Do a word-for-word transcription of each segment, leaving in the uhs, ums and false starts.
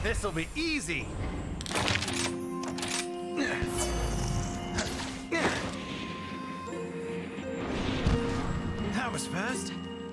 This'll be easy. That was fast.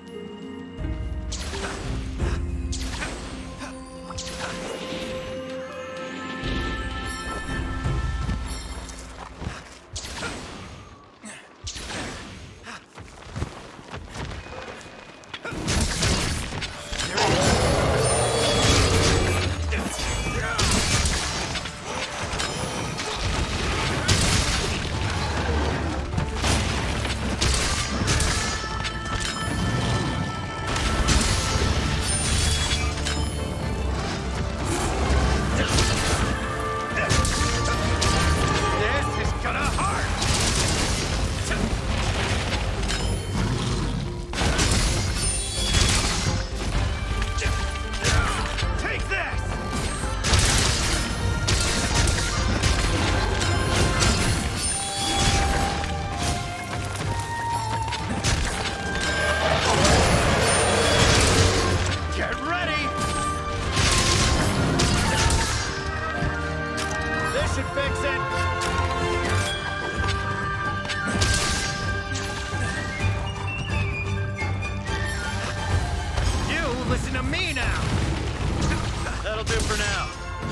Listen to me now! That'll do for now.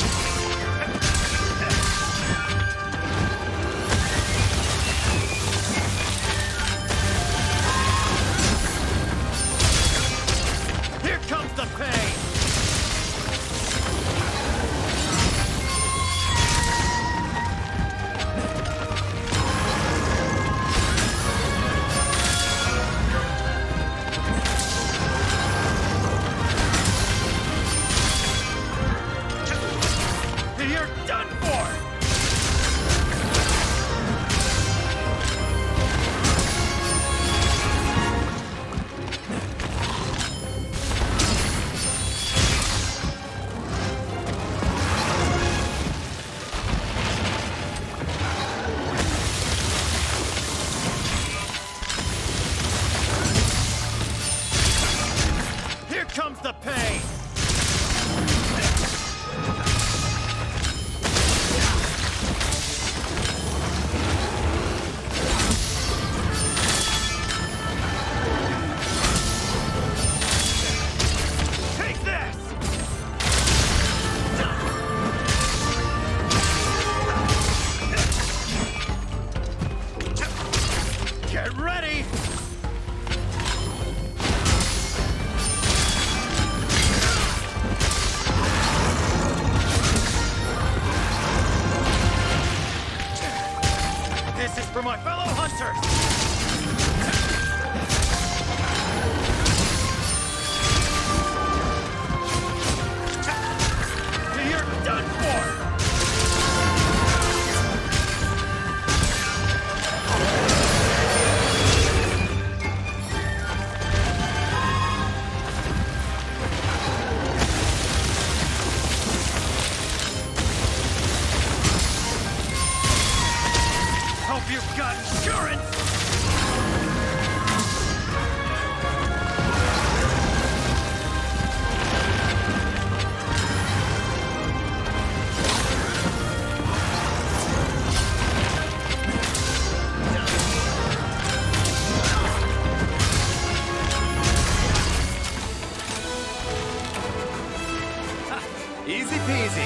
Here comes the pain! You're done for! Here comes the pain! Get ready! This is for my fellow hunters! You're done for! Hope you've got insurance! Easy peasy.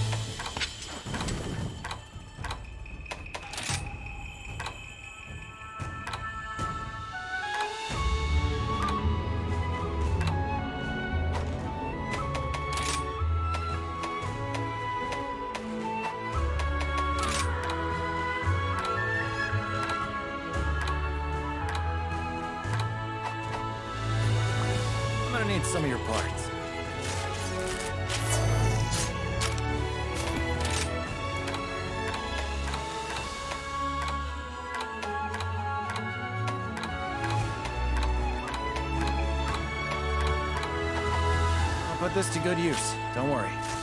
I'm gonna need some of your parts. I'll put this to good use. Don't worry.